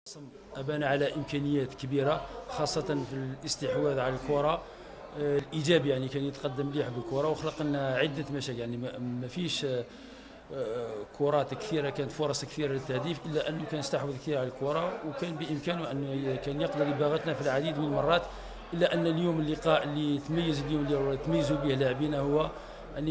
أبان على إمكانيات كبيرة خاصة في الاستحواذ على الكرة الإيجابي، يعني كان يتقدم مليح بالكرة وخلق لنا عدة مشاكل، يعني ما فيش كرات كثيرة، كانت فرص كثيرة للتهديف، إلا أنه كان يستحوذ كثير على الكرة وكان بإمكانه أن كان يقدر يباغتنا في العديد من المرات. إلا أن اليوم اللقاء اللي تميز اليوم اللي تميزوا به لاعبينا هو أن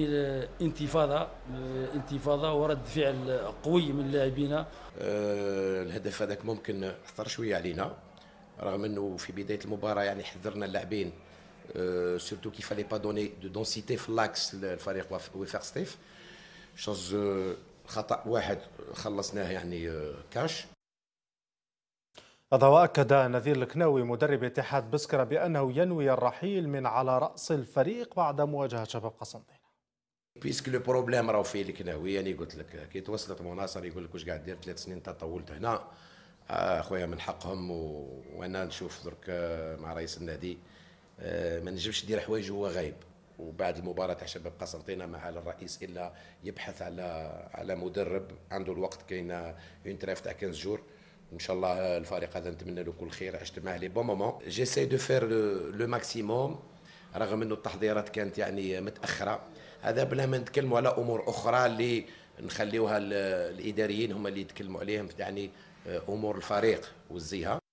انتفاضة ورد فعل قوي من لاعبينا. الهدف هذاك ممكن اثر شويه علينا، رغم انه في بدايه المباراه يعني حذرنا اللاعبين سورتو كي فالي با دوني دو دونسيتي في اللاكس الفريق وفاق سطيف. شوز خطا واحد خلصناه يعني كاش. هذا وأكد نذير الكناوي مدرب اتحاد بسكرة بأنه ينوي الرحيل من على رأس الفريق بعد مواجهة شباب قسنطينة. بيسك لو بروبليم راهو فيه الكناوي، يعني قلت لك كي توصلت مناصر يقول لك واش قاعد دير 3 سنين انت طولت هنا. خويا من حقهم وانا نشوف درك مع رئيس النادي ما نجمش ندير حوايج وهو غايب. وبعد المباراه تاع شباب قسنطينه مع الرئيس الا يبحث على مدرب عنده الوقت. كاين اون تريف تاع 15 جور ان شاء الله. الفريق هذا نتمنى له كل خير، عشت معاه لي بون مومون. جيساي دو فير لو ماكسيموم رغم انه التحضيرات كانت يعني متاخره. هذا بلا ما نتكلموا على امور اخرى اللي نخليوها الاداريين هم اللي يتكلموا عليهم، يعني امور الفريق والزيها.